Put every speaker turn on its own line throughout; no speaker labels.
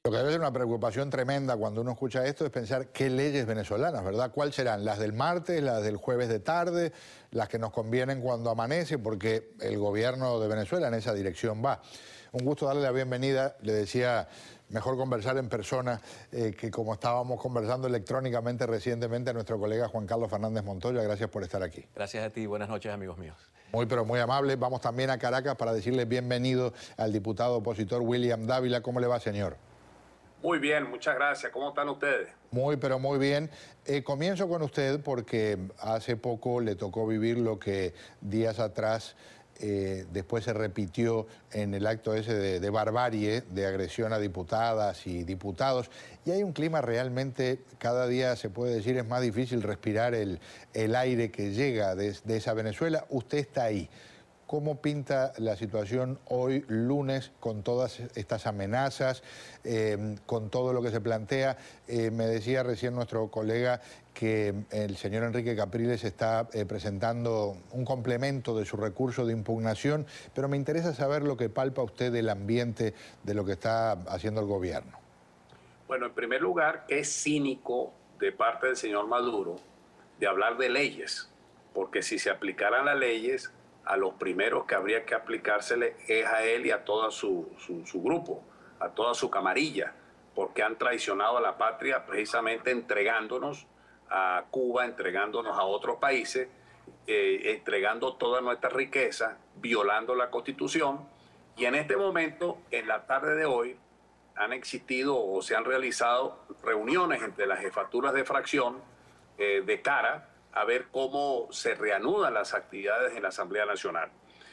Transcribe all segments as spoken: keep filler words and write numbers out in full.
Lo que debe ser una preocupación tremenda cuando uno escucha esto es pensar qué leyes venezolanas, ¿verdad? ¿Cuáles serán? ¿Las del martes, las del jueves de tarde, las que nos convienen cuando amanece? Porque el gobierno de Venezuela en esa dirección va. Un gusto darle la bienvenida, le decía, mejor conversar en persona eh, que como estábamos conversando electrónicamente recientemente a nuestro colega Juan Carlos Fernández Montoya. Gracias por estar aquí.
Gracias a ti, buenas noches amigos míos.
Muy, pero muy amable. Vamos también a Caracas para decirle bienvenido al diputado opositor William Dávila. ¿Cómo le va, señor?
Muy bien, muchas gracias. ¿Cómo están ustedes?
Muy, pero muy bien. Eh, comienzo con usted porque hace poco le tocó vivir lo que días atrás eh, después se repitió en el acto ese de, de barbarie, de agresión a diputadas y diputados. Y hay un clima realmente, cada día se puede decir, es más difícil respirar el, el aire que llega de, de esa Venezuela. Usted está ahí. ¿Cómo pinta la situación hoy, lunes, con todas estas amenazas, eh, con todo lo que se plantea? Eh, me decía recién nuestro colega que el señor Enrique Capriles está eh, presentando un complemento de su recurso de impugnación, pero me interesa saber lo que palpa usted del ambiente de lo que está haciendo el gobierno.
Bueno, en primer lugar, es cínico de parte del señor Maduro de hablar de leyes, porque si se aplicaran las leyes, a los primeros que habría que aplicársele es a él y a todo su, su, su grupo, a toda su camarilla, porque han traicionado a la patria precisamente entregándonos a Cuba, entregándonos a otros países, eh, entregando toda nuestra riqueza, violando la Constitución. Y en este momento, en la tarde de hoy, han existido o se han realizado reuniones entre las jefaturas de fracción eh, de cara a ver cómo se reanudan las actividades en la Asamblea Nacional.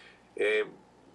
Eh,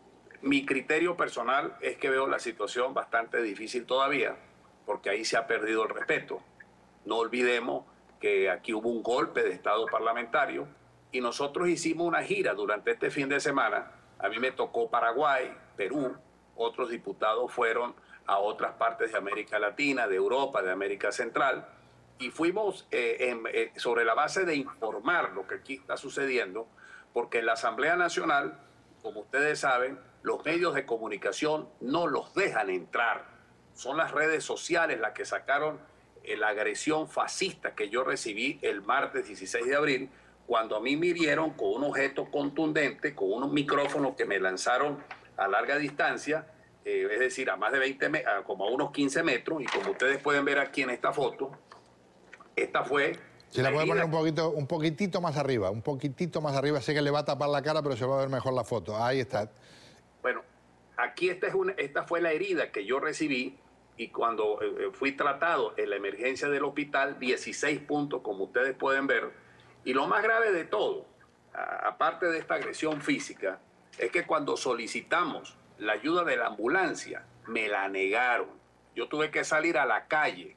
mi criterio personal es que veo la situación bastante difícil todavía, porque ahí se ha perdido el respeto. No olvidemos que aquí hubo un golpe de Estado parlamentario y nosotros hicimos una gira durante este fin de semana. A mí me tocó Paraguay, Perú, otros diputados fueron a otras partes de América Latina, de Europa, de América Central, y fuimos eh, en, eh, sobre la base de informar lo que aquí está sucediendo, porque en la Asamblea Nacional, como ustedes saben, los medios de comunicación no los dejan entrar. Son las redes sociales las que sacaron eh, la agresión fascista que yo recibí el martes dieciséis de abril, cuando a mí me hirieron con un objeto contundente, con unos micrófonos que me lanzaron a larga distancia, eh, es decir, a más de veinte, a como a unos quince metros, y como ustedes pueden ver aquí en esta foto, esta fue...
Se la puede poner un poquito, un poquitito más arriba, un poquitito más arriba. Sé que le va a tapar la cara, pero se va a ver mejor la foto. Ahí está.
Bueno, aquí esta, es una, esta fue la herida que yo recibí y cuando eh, fui tratado en la emergencia del hospital, dieciséis puntos, como ustedes pueden ver. Y lo más grave de todo, a, aparte de esta agresión física, es que cuando solicitamos la ayuda de la ambulancia, me la negaron. Yo tuve que salir a la calle,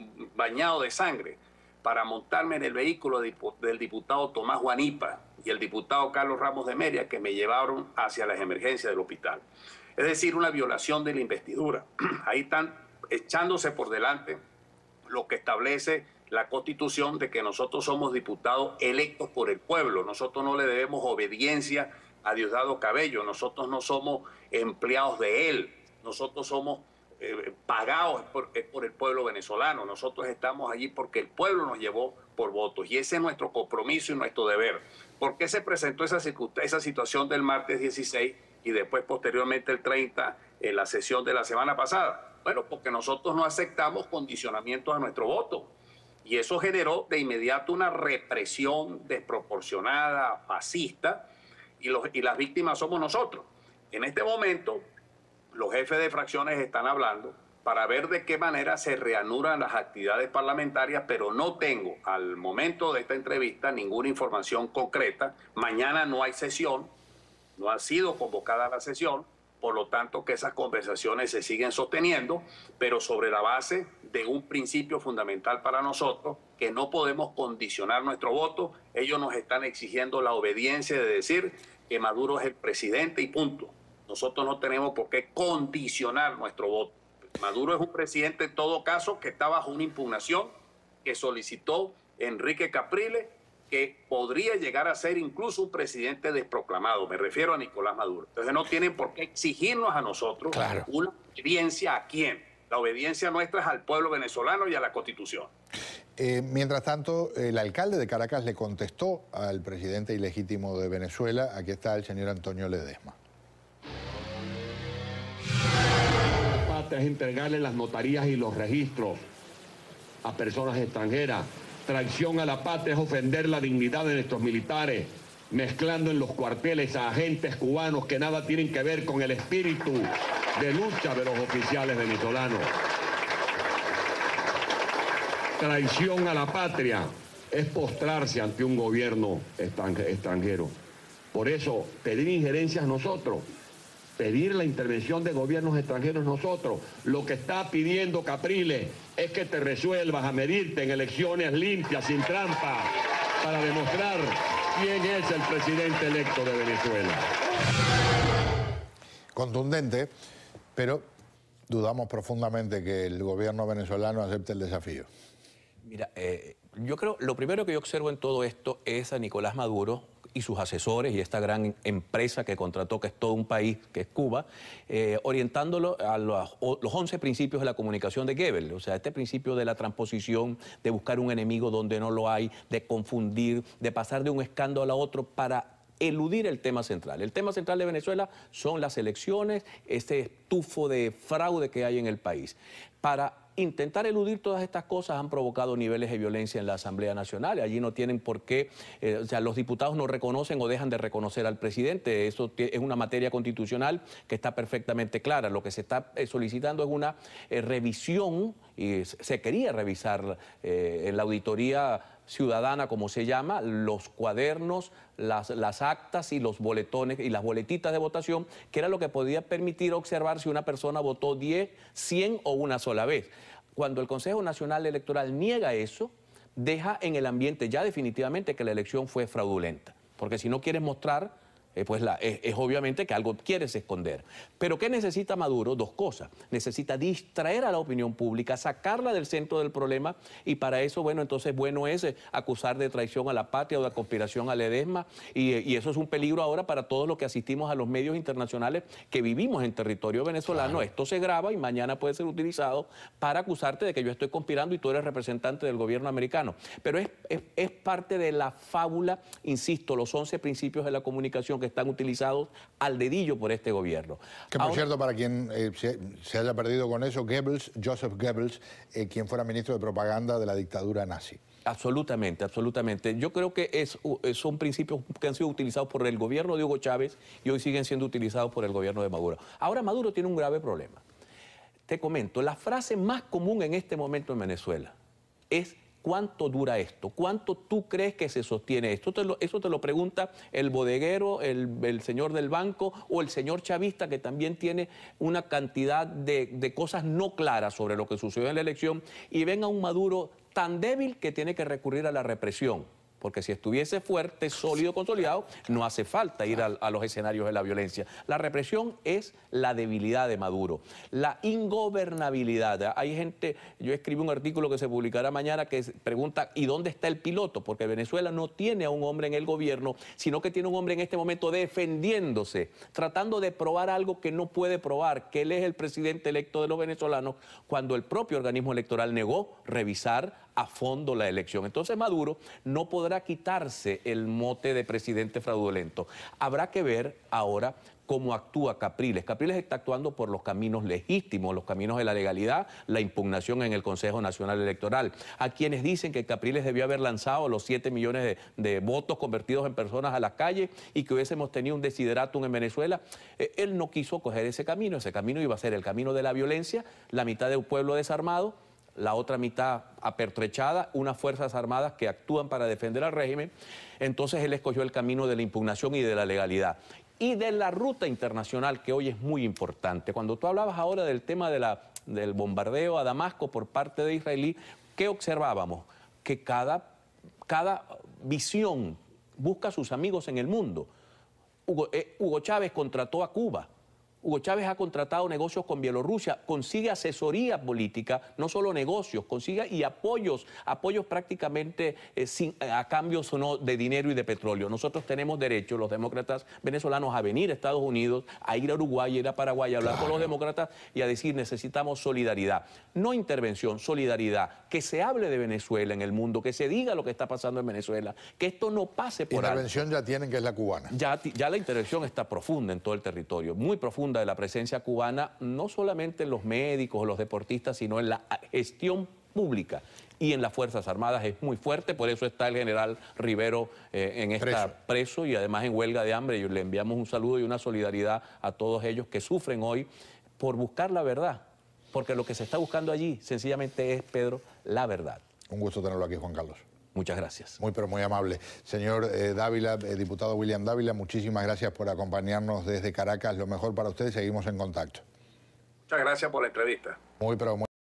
bañado de sangre, para montarme en el vehículo del diputado Tomás Guanipa y el diputado Carlos Ramos de Meria, que me llevaron hacia las emergencias del hospital. Es decir, una violación de la investidura. Ahí están echándose por delante lo que establece la Constitución de que nosotros somos diputados electos por el pueblo. Nosotros no le debemos obediencia a Diosdado Cabello. Nosotros no somos empleados de él. Nosotros somos Eh, pagados por, eh, por el pueblo venezolano. Nosotros estamos allí porque el pueblo nos llevó por votos y ese es nuestro compromiso y nuestro deber. ¿Por qué se presentó esa, esa situación del martes dieciséis y después posteriormente el treinta en la sesión de la semana pasada? Bueno, porque nosotros no aceptamos condicionamientos a nuestro voto y eso generó de inmediato una represión desproporcionada, fascista, y, los, y las víctimas somos nosotros. En este momento los jefes de fracciones están hablando para ver de qué manera se reanudan las actividades parlamentarias, pero no tengo al momento de esta entrevista ninguna información concreta. Mañana no hay sesión, no ha sido convocada la sesión, por lo tanto que esas conversaciones se siguen sosteniendo, pero sobre la base de un principio fundamental para nosotros, que no podemos condicionar nuestro voto. Ellos nos están exigiendo la obediencia de decir que Maduro es el presidente y punto. Nosotros no tenemos por qué condicionar nuestro voto. Maduro es un presidente en todo caso que está bajo una impugnación que solicitó Enrique Capriles, que podría llegar a ser incluso un presidente desproclamado. Me refiero a Nicolás Maduro. Entonces no tienen por qué exigirnos a nosotros claro. una obediencia a quién. La obediencia nuestra es al pueblo venezolano y a la Constitución.
Eh, mientras tanto, el alcalde de Caracas le contestó al presidente ilegítimo de Venezuela. Aquí está el señor Antonio Ledesma.
La patria es entregarle las notarías y los registros a personas extranjeras. Traición a la patria es ofender la dignidad de nuestros militares, mezclando en los cuarteles a agentes cubanos que nada tienen que ver con el espíritu de lucha de los oficiales venezolanos. Traición a la patria es postrarse ante un gobierno extranjero. Por eso, pedir injerencias nosotros, pedir la intervención de gobiernos extranjeros nosotros. Lo que está pidiendo Capriles es que te resuelvas a medirte en elecciones limpias, sin trampa, para demostrar quién es el presidente electo de Venezuela.
Contundente, pero dudamos profundamente que el gobierno venezolano acepte el desafío.
Mira, eh, yo creo, lo primero que yo observo en todo esto es a Nicolás Maduro y sus asesores y esta gran empresa que contrató, que es todo un país, que es Cuba, eh, orientándolo a los, los once principios de la comunicación de Goebbels. O sea, este principio de la transposición, de buscar un enemigo donde no lo hay, de confundir, de pasar de un escándalo a otro para eludir el tema central. El tema central de Venezuela son las elecciones, este estufo de fraude que hay en el país. Para intentar eludir todas estas cosas han provocado niveles de violencia en la Asamblea Nacional. Allí no tienen por qué, eh, o sea, los diputados no reconocen o dejan de reconocer al presidente. Eso es una materia constitucional que está perfectamente clara. Lo que se está eh, solicitando es una eh, revisión, y se quería revisar eh, en la auditoría ciudadana, como se llama, los cuadernos, las, las actas y los boletones y las boletitas de votación, que era lo que podía permitir observar si una persona votó diez, cien o una sola vez. Cuando el Consejo Nacional Electoral niega eso, deja en el ambiente ya definitivamente que la elección fue fraudulenta. Porque si no quieres mostrar, eh, pues la, es, es obviamente que algo quieres esconder. Pero ¿qué necesita Maduro? Dos cosas. Necesita distraer a la opinión pública, sacarla del centro del problema, y para eso, bueno, entonces bueno es eh, acusar de traición a la patria o de conspiración a Ledesma, y, y eso es un peligro ahora para todos los que asistimos a los medios internacionales que vivimos en territorio venezolano. Claro. Esto se graba y mañana puede ser utilizado para acusarte de que yo estoy conspirando y tú eres representante del gobierno americano. Pero es, es, es parte de la fábula, insisto, los once principios de la comunicación que están utilizados al dedillo por este gobierno.
Que por Ahora, cierto, para quien eh, se, se haya perdido con eso, Goebbels, Joseph Goebbels, eh, quien fuera ministro de propaganda de la dictadura nazi.
Absolutamente, absolutamente. Yo creo que es, son principios que han sido utilizados por el gobierno de Hugo Chávez y hoy siguen siendo utilizados por el gobierno de Maduro. Ahora Maduro tiene un grave problema. Te comento, la frase más común en este momento en Venezuela es: ¿cuánto dura esto? ¿Cuánto tú crees que se sostiene esto? Te lo, eso te lo pregunta el bodeguero, el, el señor del banco o el señor chavista, que también tiene una cantidad de, de cosas no claras sobre lo que sucedió en la elección, y ven a un Maduro tan débil que tiene que recurrir a la represión. Porque si estuviese fuerte, sólido, consolidado, no hace falta ir a, a los escenarios de la violencia. La represión es la debilidad de Maduro, la ingobernabilidad. Hay gente, yo escribí un artículo que se publicará mañana que pregunta: ¿y dónde está el piloto? Porque Venezuela no tiene a un hombre en el gobierno, sino que tiene un hombre en este momento defendiéndose, tratando de probar algo que no puede probar, que él es el presidente electo de los venezolanos, cuando el propio organismo electoral negó revisar a fondo la elección. Entonces Maduro no podrá quitarse el mote de presidente fraudulento. Habrá que ver ahora cómo actúa Capriles. Capriles está actuando por los caminos legítimos, los caminos de la legalidad, la impugnación en el Consejo Nacional Electoral. A quienes dicen que Capriles debió haber lanzado los siete millones de, de votos convertidos en personas a las calles y que hubiésemos tenido un desideratum en Venezuela, eh, él no quiso coger ese camino. Ese camino iba a ser el camino de la violencia, la mitad de un pueblo desarmado, la otra mitad apertrechada, unas fuerzas armadas que actúan para defender al régimen. Entonces él escogió el camino de la impugnación y de la legalidad. Y de la ruta internacional, que hoy es muy importante. Cuando tú hablabas ahora del tema de la, del bombardeo a Damasco por parte de israelí, ¿qué observábamos? Que cada, cada visión busca a sus amigos en el mundo. Hugo, eh, Hugo Chávez contrató a Cuba. Hugo Chávez ha contratado negocios con Bielorrusia, consigue asesoría política, no solo negocios, consigue y apoyos, apoyos prácticamente eh, sin, a cambios o no de dinero y de petróleo. Nosotros tenemos derecho, los demócratas venezolanos, a venir a Estados Unidos, a ir a Uruguay, a ir a Paraguay, a hablar claro. con los demócratas y a decir necesitamos solidaridad. No intervención, solidaridad. Que se hable de Venezuela en el mundo, que se diga lo que está pasando en Venezuela, que esto no pase por alto.
Intervención ya tienen, que es la cubana.
Ya, ya la intervención está profunda en todo el territorio, muy profunda de la presencia cubana, no solamente en los médicos o los deportistas, sino en la gestión pública y en las Fuerzas Armadas es muy fuerte, por eso está el general Rivero eh, en esta preso. preso y además en huelga de hambre. Y le enviamos un saludo y una solidaridad a todos ellos que sufren hoy por buscar la verdad, porque lo que se está buscando allí sencillamente es, Pedro, la verdad.
Un gusto tenerlo aquí, Juan Carlos.
Muchas gracias.
Muy, pero muy amable. Señor eh, Dávila, eh, diputado William Dávila, muchísimas gracias por acompañarnos desde Caracas. Lo mejor para ustedes, seguimos en contacto.
Muchas gracias por la entrevista.
Muy, pero muy